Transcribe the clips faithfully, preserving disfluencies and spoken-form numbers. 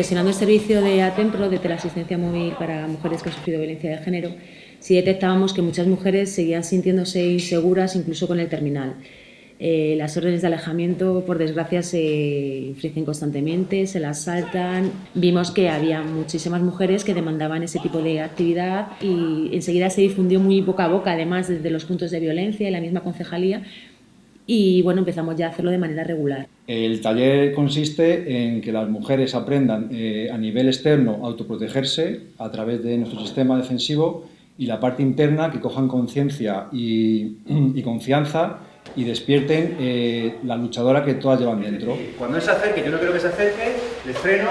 gestionando el servicio de ATEMPRO, de teleasistencia móvil para mujeres que han sufrido violencia de género, sí detectábamos que muchas mujeres seguían sintiéndose inseguras incluso con el terminal. Eh, las órdenes de alejamiento, por desgracia, se infringen constantemente, se las saltan. Vimos que había muchísimas mujeres que demandaban ese tipo de actividad y enseguida se difundió muy boca a boca, además desde los puntos de violencia y la misma concejalía. Y bueno, empezamos ya a hacerlo de manera regular. El taller consiste en que las mujeres aprendan eh, a nivel externo a autoprotegerse a través de nuestro sistema defensivo y la parte interna que cojan conciencia y, y confianza y despierten eh, la luchadora que todas llevan dentro. Cuando él se acerque, yo no quiero que se acerque, le freno.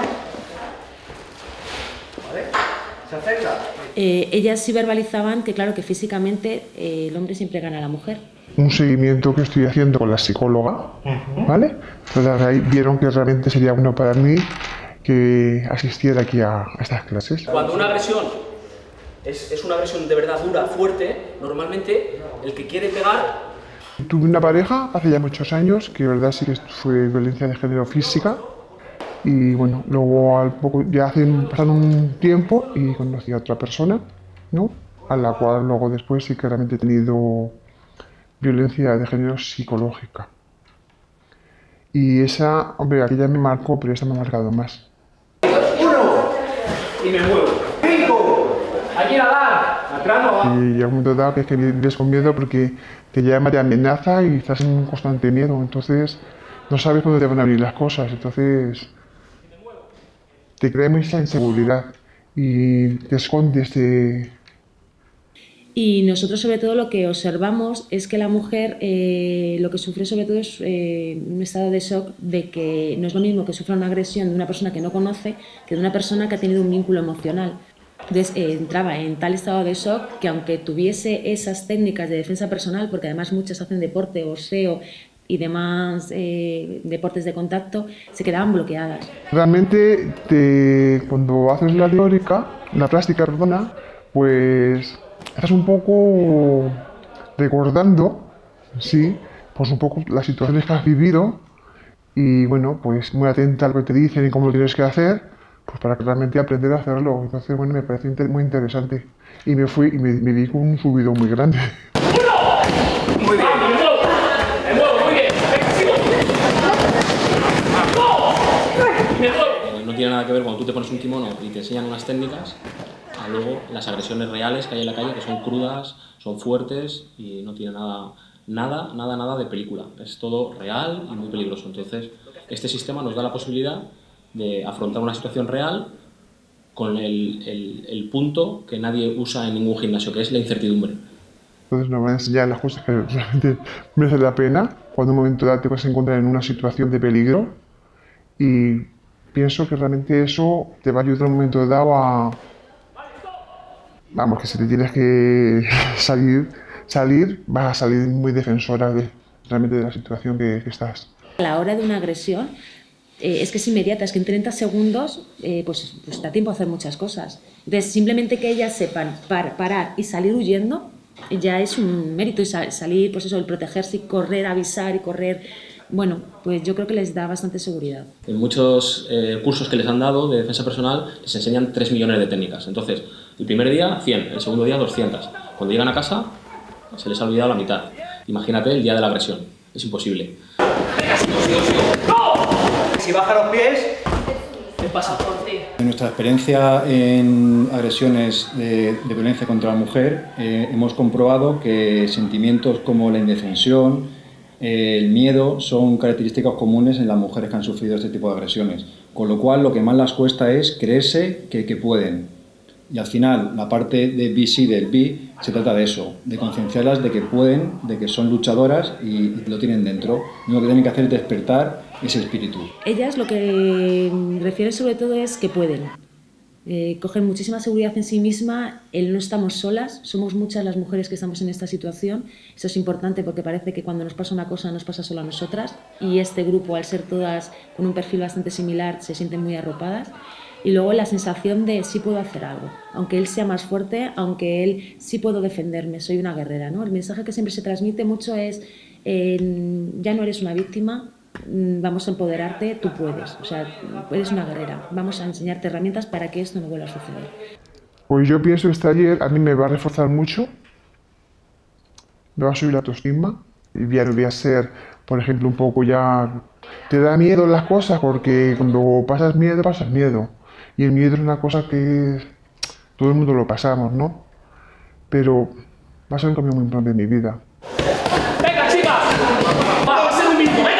¿Vale? ¿Se acerca? Eh, ellas sí verbalizaban que claro que físicamente eh, el hombre siempre gana a la mujer. Un seguimiento que estoy haciendo con la psicóloga, ¿vale? Entonces ahí vieron que realmente sería bueno para mí que asistiera aquí a, a estas clases. Cuando una agresión es, es una agresión de verdad dura, fuerte, normalmente el que quiere pegar... Tuve una pareja hace ya muchos años que de verdad sí que fue violencia de género física y bueno, luego al poco, ya hace pasado un tiempo y conocí a otra persona, ¿no? A la cual luego después sí que realmente he tenido violencia de género psicológica. Y esa, hombre, aquella me marcó, pero esta me ha marcado más. ¡Uno! Y me muevo. ¡Cinco! ¡Aquí a dar! ¡Atrás no va! Y llega un momento dado que es que vives con miedo porque te llama, te amenaza y estás en un constante miedo. Entonces no sabes cuándo te van a abrir las cosas. Entonces te crea mucha inseguridad y te escondes de... Y nosotros sobre todo lo que observamos es que la mujer eh, lo que sufre sobre todo es eh, un estado de shock de que no es lo mismo que sufra una agresión de una persona que no conoce que de una persona que ha tenido un vínculo emocional. Entonces eh, entraba en tal estado de shock que aunque tuviese esas técnicas de defensa personal, porque además muchas hacen deporte, boxeo y demás eh, deportes de contacto, se quedaban bloqueadas. Realmente te, cuando haces la teórica, la práctica, perdona, pues estás un poco recordando, sí, pues un poco las situaciones que has vivido y bueno, pues muy atenta a lo que te dicen y cómo lo tienes que hacer, pues para realmente aprender a hacerlo. Entonces, bueno, me parece inter muy interesante y me fui y me, me di con un subidón muy grande. Muy bien. Me muevo, muy bien. No tiene nada que ver cuando tú te pones un kimono y te enseñan unas técnicas a luego las agresiones reales que hay en la calle, que son crudas, son fuertes y no tiene nada, nada, nada, nada de película. Es todo real y muy peligroso. Entonces, este sistema nos da la posibilidad de afrontar una situación real con el, el, el punto que nadie usa en ningún gimnasio, que es la incertidumbre. Entonces nos van a enseñar las cosas que realmente merecen la pena cuando en un momento dado te vas a encontrar en una situación de peligro y pienso que realmente eso te va a ayudar en un momento dado a... Vamos, que si te tienes que salir, salir, vas a salir muy defensora de, realmente de la situación que, que estás. A la hora de una agresión eh, es que es inmediata, es que en treinta segundos eh, pues, pues da tiempo a hacer muchas cosas. Entonces simplemente que ellas sepan par, parar y salir huyendo ya es un mérito, y sal, salir, pues eso, el protegerse y correr, avisar y correr, bueno, pues yo creo que les da bastante seguridad. En muchos eh, cursos que les han dado de defensa personal les enseñan tres millones de técnicas. Entonces, el primer día cien, el segundo día doscientas. Cuando llegan a casa se les ha olvidado la mitad. Imagínate el día de la agresión, es imposible. Si baja los pies, ¿Qué pasa? En nuestra experiencia en agresiones de, de violencia contra la mujer, eh, hemos comprobado que sentimientos como la indefensión, eh, el miedo, son características comunes en las mujeres que han sufrido este tipo de agresiones. Con lo cual, lo que más les cuesta es creerse que, que pueden. Y al final, la parte de B C del B se trata de eso, de concienciarlas de que pueden, de que son luchadoras y, y lo tienen dentro. Lo único que tienen que hacer es despertar ese espíritu. Ellas lo que refieren sobre todo es que pueden. Eh, cogen muchísima seguridad en sí misma, el no estamos solas, somos muchas las mujeres que estamos en esta situación. Eso es importante porque parece que cuando nos pasa una cosa nos pasa solo a nosotras y este grupo, al ser todas con un perfil bastante similar, se sienten muy arropadas. Y luego la sensación de sí puedo hacer algo, aunque él sea más fuerte, aunque él sí puedo defenderme, soy una guerrera, ¿no? El mensaje que siempre se transmite mucho es eh, ya no eres una víctima, mm, vamos a empoderarte, tú puedes, o sea, eres una guerrera, vamos a enseñarte herramientas para que esto no vuelva a suceder. Pues yo pienso que este taller a mí me va a reforzar mucho, me va a subir la autoestima y ya no voy a ser, por ejemplo, un poco ya... Te da miedo las cosas porque cuando pasas miedo, pasas miedo. Y el miedo es una cosa que todo el mundo lo pasamos, ¿no? Pero va a ser un cambio muy importante en mi vida. ¡Venga, chicas! Va, va a ser un mismo, ¿eh?